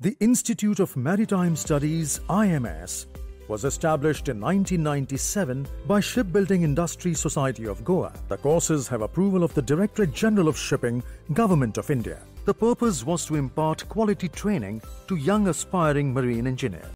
The Institute of Maritime Studies (IMS) was established in 1997 by Shipbuilding Industry Society of Goa. The courses have approval of the Directorate General of Shipping, Government of India. The purpose was to impart quality training to young aspiring marine engineers.